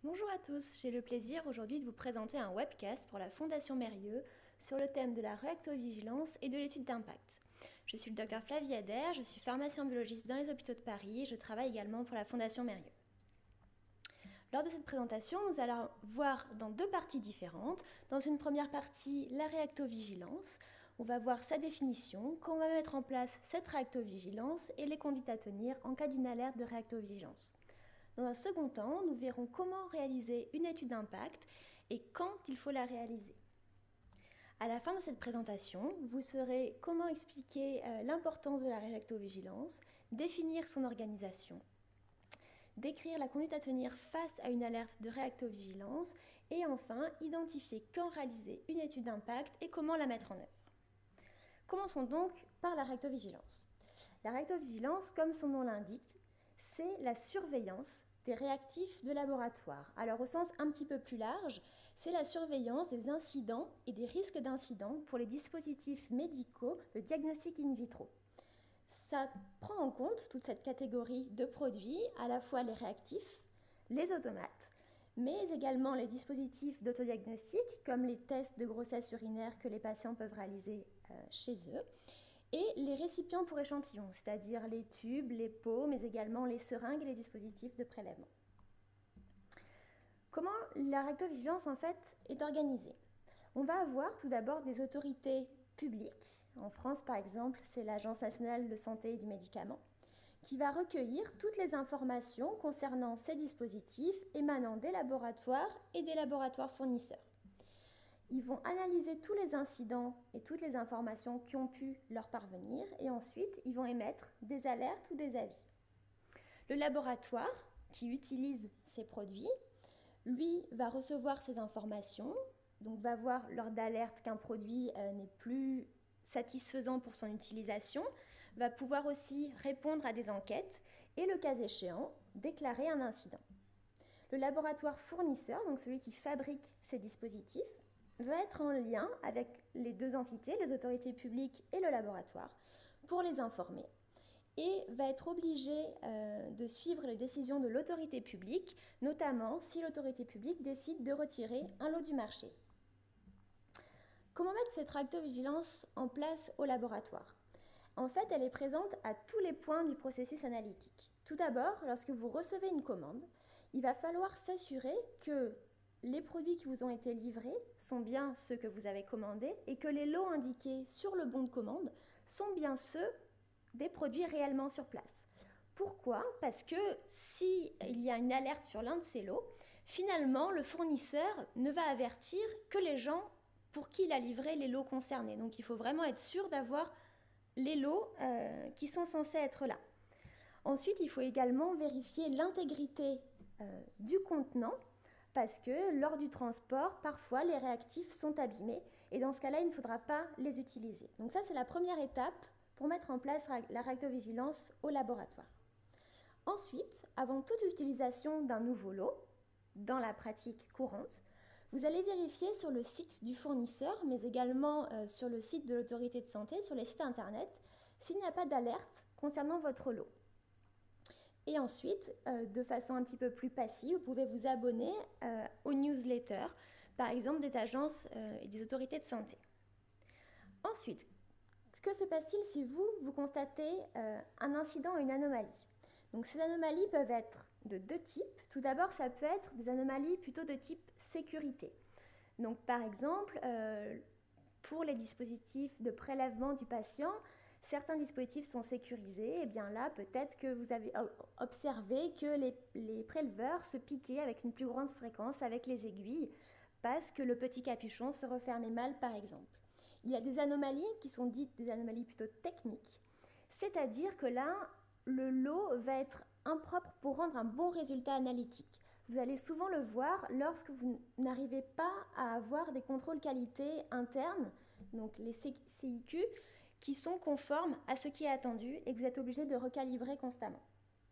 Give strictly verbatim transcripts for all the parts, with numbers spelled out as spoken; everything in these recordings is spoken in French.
Bonjour à tous, j'ai le plaisir aujourd'hui de vous présenter un webcast pour la Fondation Mérieux sur le thème de la réactovigilance et de l'étude d'impact. Je suis le docteur Flavie Adair, je suis pharmacien biologiste dans les hôpitaux de Paris et je travaille également pour la Fondation Mérieux. Lors de cette présentation, nous allons voir dans deux parties différentes. Dans une première partie, la réactovigilance. On va voir sa définition, comment on va mettre en place cette réactovigilance et les conduites à tenir en cas d'une alerte de réactovigilance. Dans un second temps, nous verrons comment réaliser une étude d'impact et quand il faut la réaliser. À la fin de cette présentation, vous saurez comment expliquer euh, l'importance de la réactovigilance, définir son organisation, décrire la conduite à tenir face à une alerte de réactovigilance et enfin identifier quand réaliser une étude d'impact et comment la mettre en œuvre. Commençons donc par la réactovigilance. La réactovigilance, comme son nom l'indique, c'est la surveillance des réactifs de laboratoire. Alors au sens un petit peu plus large, c'est la surveillance des incidents et des risques d'incidents pour les dispositifs médicaux de diagnostic in vitro. Ça prend en compte toute cette catégorie de produits, à la fois les réactifs, les automates, mais également les dispositifs d'autodiagnostic, comme les tests de grossesse urinaire que les patients peuvent réaliser euh, chez eux, et les récipients pour échantillons, c'est-à-dire les tubes, les pots, mais également les seringues et les dispositifs de prélèvement. Comment la réactovigilance en fait est organisée? On va avoir tout d'abord des autorités publiques. En France, par exemple, c'est l'Agence nationale de santé et du médicament, qui va recueillir toutes les informations concernant ces dispositifs émanant des laboratoires et des laboratoires fournisseurs. Ils vont analyser tous les incidents et toutes les informations qui ont pu leur parvenir et ensuite ils vont émettre des alertes ou des avis. Le laboratoire qui utilise ces produits, lui, va recevoir ces informations, donc va voir lors d'alerte qu'un produit euh, n'est plus satisfaisant pour son utilisation, va pouvoir aussi répondre à des enquêtes et, le cas échéant, déclarer un incident. Le laboratoire fournisseur, donc celui qui fabrique ces dispositifs, va être en lien avec les deux entités, les autorités publiques et le laboratoire, pour les informer et va être obligé euh, de suivre les décisions de l'autorité publique, notamment si l'autorité publique décide de retirer un lot du marché. Comment mettre cette réactovigilance en place au laboratoire? En fait, elle est présente à tous les points du processus analytique. Tout d'abord, lorsque vous recevez une commande, il va falloir s'assurer que les produits qui vous ont été livrés sont bien ceux que vous avez commandés et que les lots indiqués sur le bon de commande sont bien ceux des produits réellement sur place. Pourquoi? Parce que s'il y a une alerte sur l'un de ces lots, finalement, le fournisseur ne va avertir que les gens pour qui il a livré les lots concernés. Donc il faut vraiment être sûr d'avoir les lots euh, qui sont censés être là. Ensuite, il faut également vérifier l'intégrité euh, du contenant parce que lors du transport, parfois les réactifs sont abîmés et dans ce cas-là, il ne faudra pas les utiliser. Donc ça, c'est la première étape pour mettre en place la réactovigilance au laboratoire. Ensuite, avant toute utilisation d'un nouveau lot, dans la pratique courante, vous allez vérifier sur le site du fournisseur, mais également euh, sur le site de l'autorité de santé, sur les sites internet, s'il n'y a pas d'alerte concernant votre lot. Et ensuite, euh, de façon un petit peu plus passive, vous pouvez vous abonner euh, aux newsletters, par exemple des agences euh, et des autorités de santé. Ensuite, que se passe-t-il si vous, vous constatez euh, un incident ou une anomalie? Donc ces anomalies peuvent être de deux types. Tout d'abord, ça peut être des anomalies plutôt de type sécurité. Donc par exemple, euh, pour les dispositifs de prélèvement du patient, certains dispositifs sont sécurisés, et bien là, peut-être que vous avez observé que les, les préleveurs se piquaient avec une plus grande fréquence avec les aiguilles parce que le petit capuchon se refermait mal, par exemple. Il y a des anomalies qui sont dites des anomalies plutôt techniques, c'est-à-dire que là, le lot va être impropre pour rendre un bon résultat analytique. Vous allez souvent le voir lorsque vous n'arrivez pas à avoir des contrôles qualité internes, donc les C I Q, qui sont conformes à ce qui est attendu et que vous êtes obligé de recalibrer constamment.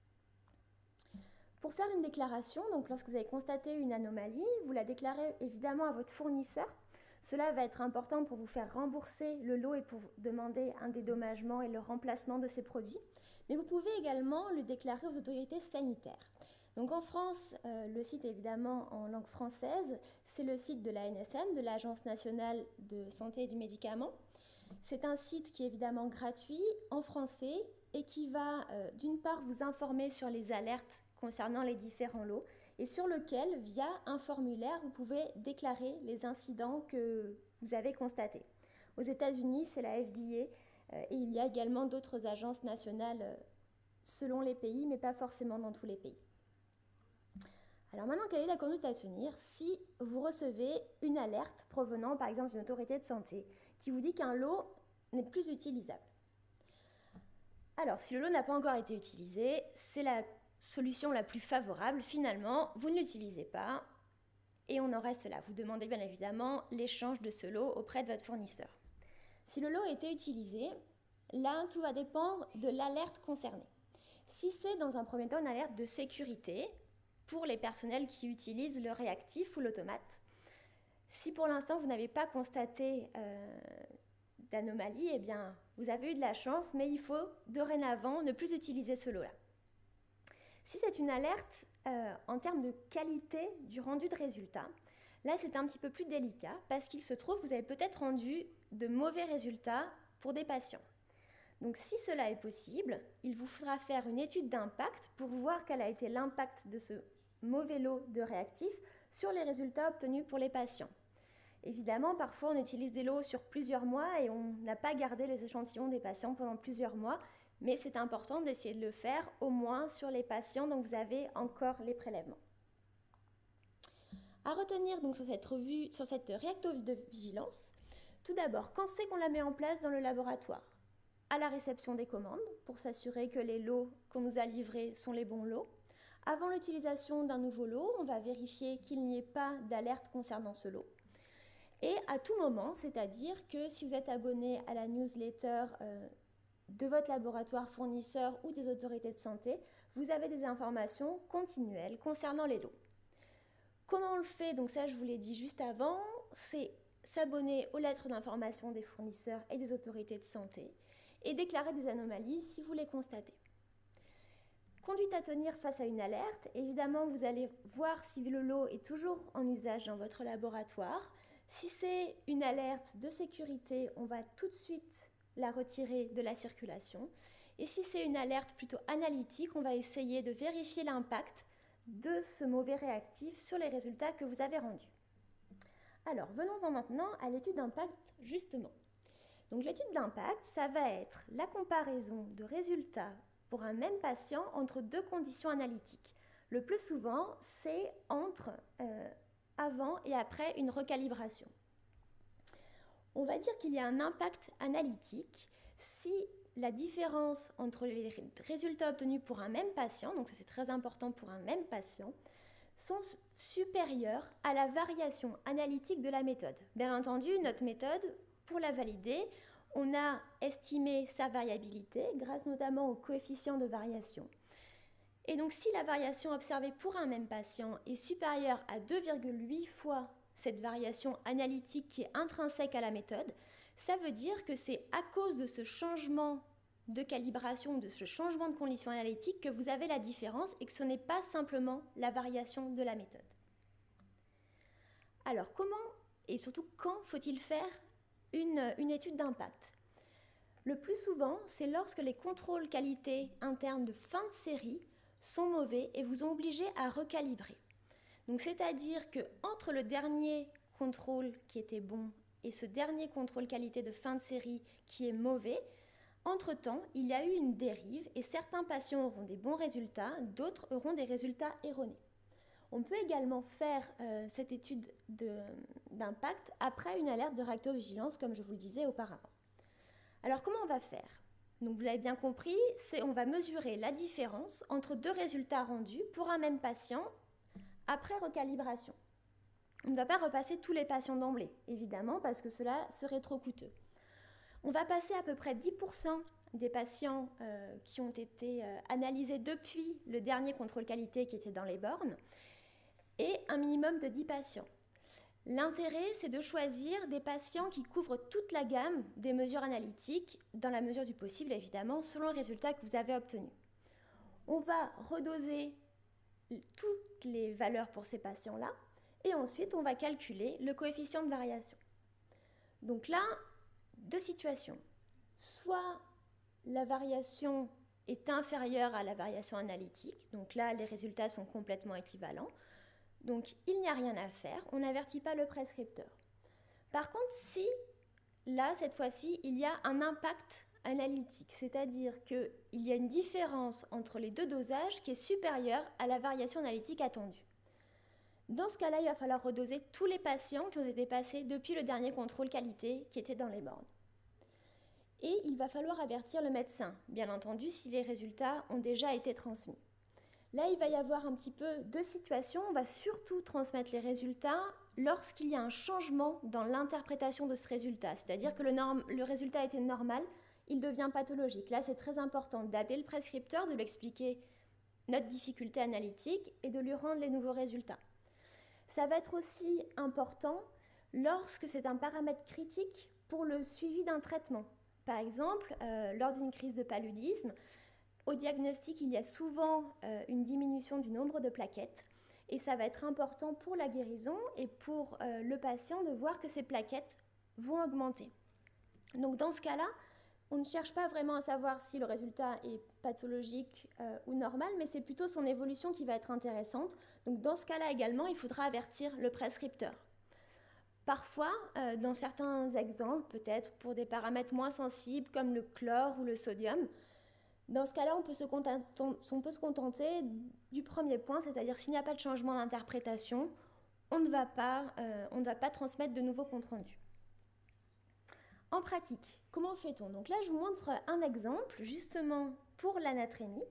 Pour faire une déclaration, donc lorsque vous avez constaté une anomalie, vous la déclarez évidemment à votre fournisseur. Cela va être important pour vous faire rembourser le lot et pour demander un dédommagement et le remplacement de ces produits. Mais vous pouvez également le déclarer aux autorités sanitaires. Donc en France, euh, le site évidemment en langue française, c'est le site de l'A N S M, de l'Agence nationale de santé et du médicament. C'est un site qui est évidemment gratuit, en français, et qui va euh, d'une part vous informer sur les alertes concernant les différents lots, et sur lequel, via un formulaire, vous pouvez déclarer les incidents que vous avez constatés. Aux États-Unis, c'est la F D A, euh, et il y a également d'autres agences nationales euh, selon les pays, mais pas forcément dans tous les pays. Alors maintenant, quelle est la conduite à tenir si vous recevez une alerte provenant par exemple d'une autorité de santé qui vous dit qu'un lot n'est plus utilisable? Alors, si le lot n'a pas encore été utilisé, c'est la solution la plus favorable. Finalement, vous ne l'utilisez pas et on en reste là. Vous demandez bien évidemment l'échange de ce lot auprès de votre fournisseur. Si le lot a été utilisé, là, tout va dépendre de l'alerte concernée. Si c'est dans un premier temps une alerte de sécurité pour les personnels qui utilisent le réactif ou l'automate, si pour l'instant vous n'avez pas constaté euh, d'anomalie, eh bien vous avez eu de la chance, mais il faut dorénavant ne plus utiliser ce lot-là. Si c'est une alerte euh, en termes de qualité du rendu de résultat, là c'est un petit peu plus délicat parce qu'il se trouve que vous avez peut-être rendu de mauvais résultats pour des patients. Donc si cela est possible, il vous faudra faire une étude d'impact pour voir quel a été l'impact de ce mauvais lot de réactifs sur les résultats obtenus pour les patients. Évidemment, parfois on utilise des lots sur plusieurs mois et on n'a pas gardé les échantillons des patients pendant plusieurs mois, mais c'est important d'essayer de le faire au moins sur les patients dont vous avez encore les prélèvements. À retenir donc sur cette revue, sur cette réactovigilance, tout d'abord, quand c'est qu'on la met en place dans le laboratoire? À la réception des commandes, pour s'assurer que les lots qu'on nous a livrés sont les bons lots. Avant l'utilisation d'un nouveau lot, on va vérifier qu'il n'y ait pas d'alerte concernant ce lot. Et à tout moment, c'est-à-dire que si vous êtes abonné à la newsletter euh, de votre laboratoire fournisseur ou des autorités de santé, vous avez des informations continuelles concernant les lots. Comment on le fait? Donc ça, je vous l'ai dit juste avant, c'est s'abonner aux lettres d'information des fournisseurs et des autorités de santé et déclarer des anomalies si vous les constatez. Conduite à tenir face à une alerte, évidemment vous allez voir si le lot est toujours en usage dans votre laboratoire. Si c'est une alerte de sécurité, on va tout de suite la retirer de la circulation. Et si c'est une alerte plutôt analytique, on va essayer de vérifier l'impact de ce mauvais réactif sur les résultats que vous avez rendus. Alors venons-en maintenant à l'étude d'impact justement. Donc l'étude d'impact, ça va être la comparaison de résultats pour un même patient entre deux conditions analytiques. Le plus souvent, c'est entre euh, avant et après une recalibration. On va dire qu'il y a un impact analytique si la différence entre les résultats obtenus pour un même patient, donc ça c'est très important pour un même patient, sont supérieurs à la variation analytique de la méthode. Bien entendu, notre méthode, pour la valider, on a estimé sa variabilité grâce notamment au coefficient de variation. Et donc si la variation observée pour un même patient est supérieure à deux virgule huit fois cette variation analytique qui est intrinsèque à la méthode, ça veut dire que c'est à cause de ce changement de calibration, de ce changement de condition analytique que vous avez la différence et que ce n'est pas simplement la variation de la méthode. Alors comment et surtout quand faut-il faire une, une étude d'impact? Le plus souvent, c'est lorsque les contrôles qualité internes de fin de série sont mauvais et vous ont obligé à recalibrer. Donc c'est-à-dire que entre le dernier contrôle qui était bon et ce dernier contrôle qualité de fin de série qui est mauvais, entre-temps, il y a eu une dérive et certains patients auront des bons résultats, d'autres auront des résultats erronés. On peut également faire euh, cette étude d'impact après une alerte de réactovigilance, comme je vous le disais auparavant. Alors comment on va faire? Donc vous l'avez bien compris, c'est on va mesurer la différence entre deux résultats rendus pour un même patient après recalibration. On ne va pas repasser tous les patients d'emblée, évidemment, parce que cela serait trop coûteux. On va passer à peu près dix pour cent des patients euh, qui ont été euh, analysés depuis le dernier contrôle qualité qui était dans les bornes et un minimum de dix patients. L'intérêt, c'est de choisir des patients qui couvrent toute la gamme des mesures analytiques, dans la mesure du possible, évidemment, selon le résultat que vous avez obtenu. On va redoser toutes les valeurs pour ces patients-là, et ensuite on va calculer le coefficient de variation. Donc là, deux situations. Soit la variation est inférieure à la variation analytique, donc là les résultats sont complètement équivalents, donc il n'y a rien à faire, on n'avertit pas le prescripteur. Par contre, si là, cette fois-ci, il y a un impact analytique, c'est-à-dire qu'il y a une différence entre les deux dosages qui est supérieure à la variation analytique attendue. Dans ce cas-là, il va falloir redoser tous les patients qui ont été passés depuis le dernier contrôle qualité qui était dans les bornes. Et il va falloir avertir le médecin, bien entendu, si les résultats ont déjà été transmis. Là, il va y avoir un petit peu deux situations. On va surtout transmettre les résultats lorsqu'il y a un changement dans l'interprétation de ce résultat. C'est-à-dire que le, norme, le résultat était normal, il devient pathologique. Là, c'est très important d'appeler le prescripteur, de lui expliquer notre difficulté analytique et de lui rendre les nouveaux résultats. Ça va être aussi important lorsque c'est un paramètre critique pour le suivi d'un traitement. Par exemple, euh, lors d'une crise de paludisme, au diagnostic, il y a souvent euh, une diminution du nombre de plaquettes et ça va être important pour la guérison et pour euh, le patient de voir que ces plaquettes vont augmenter. Donc dans ce cas-là, on ne cherche pas vraiment à savoir si le résultat est pathologique euh, ou normal, mais c'est plutôt son évolution qui va être intéressante. Donc dans ce cas-là également, il faudra avertir le prescripteur. Parfois, euh, dans certains exemples, peut-être pour des paramètres moins sensibles comme le chlore ou le sodium, dans ce cas-là, on peut se contenter, on peut se contenter du premier point, c'est-à-dire s'il n'y a pas de changement d'interprétation, on ne va pas, euh, on ne va pas transmettre de nouveaux comptes rendus. En pratique, comment fait-on? Donc là, je vous montre un exemple, justement, pour l'anatrémie.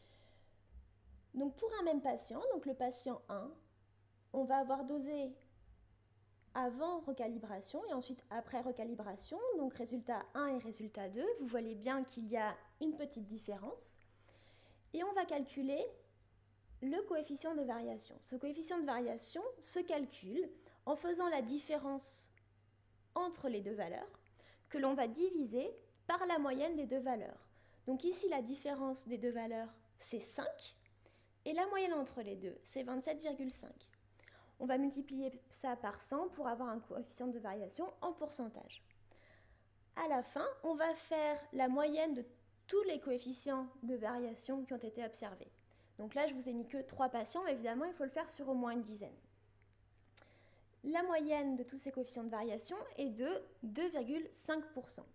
Donc pour un même patient, donc le patient un, on va avoir dosé avant recalibration et ensuite après recalibration, donc résultat un et résultat deux. Vous voyez bien qu'il y a une petite différence. Et on va calculer le coefficient de variation. Ce coefficient de variation se calcule en faisant la différence entre les deux valeurs que l'on va diviser par la moyenne des deux valeurs. Donc ici, la différence des deux valeurs, c'est cinq et la moyenne entre les deux, c'est vingt-sept virgule cinq. On va multiplier ça par cent pour avoir un coefficient de variation en pourcentage. À la fin, on va faire la moyenne de tous les coefficients de variation qui ont été observés. Donc là, je vous ai mis que trois patients, mais évidemment, il faut le faire sur au moins une dizaine. La moyenne de tous ces coefficients de variation est de deux virgule cinq pour cent.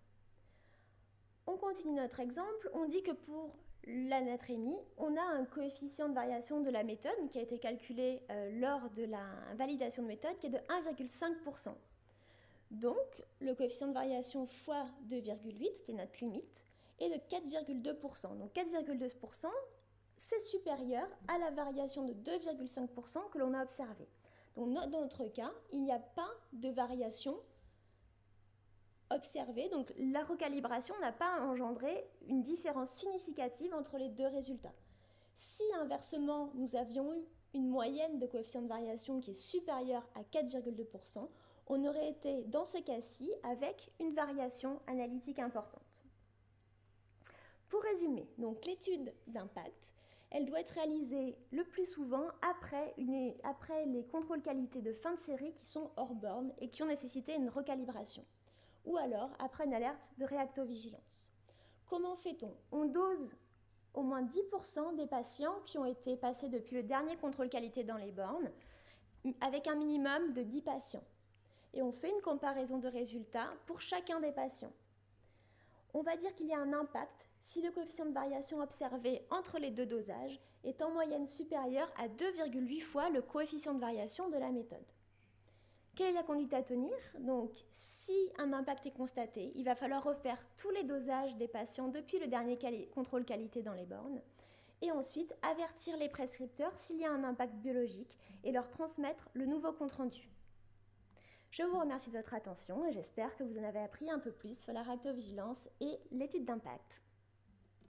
On continue notre exemple. On dit que pour l'anatrémie, on a un coefficient de variation de la méthode qui a été calculé euh, lors de la validation de méthode qui est de un virgule cinq pour cent. Donc, le coefficient de variation fois deux virgule huit, qui est notre limite, est de quatre virgule deux pour cent. Donc quatre virgule deux pour cent, c'est supérieur à la variation de deux virgule cinq pour cent que l'on a observée. Donc dans notre cas, il n'y a pas de variation observée, donc la recalibration n'a pas engendré une différence significative entre les deux résultats. Si inversement, nous avions eu une moyenne de coefficient de variation qui est supérieure à quatre virgule deux pour cent, on aurait été dans ce cas-ci avec une variation analytique importante. Pour résumer, donc l'étude d'impact, elle doit être réalisée le plus souvent après, une, après les contrôles qualité de fin de série qui sont hors borne et qui ont nécessité une recalibration, ou alors après une alerte de réactovigilance. Comment fait-on? On dose au moins dix pour cent des patients qui ont été passés depuis le dernier contrôle qualité dans les bornes, avec un minimum de dix patients. Et on fait une comparaison de résultats pour chacun des patients. On va dire qu'il y a un impact si le coefficient de variation observé entre les deux dosages est en moyenne supérieur à deux virgule huit fois le coefficient de variation de la méthode. Quelle est la conduite à tenir? Donc, si un impact est constaté, il va falloir refaire tous les dosages des patients depuis le dernier quali- contrôle qualité dans les bornes et ensuite avertir les prescripteurs s'il y a un impact biologique et leur transmettre le nouveau compte-rendu. Je vous remercie de votre attention et j'espère que vous en avez appris un peu plus sur la réactovigilance et l'étude d'impact.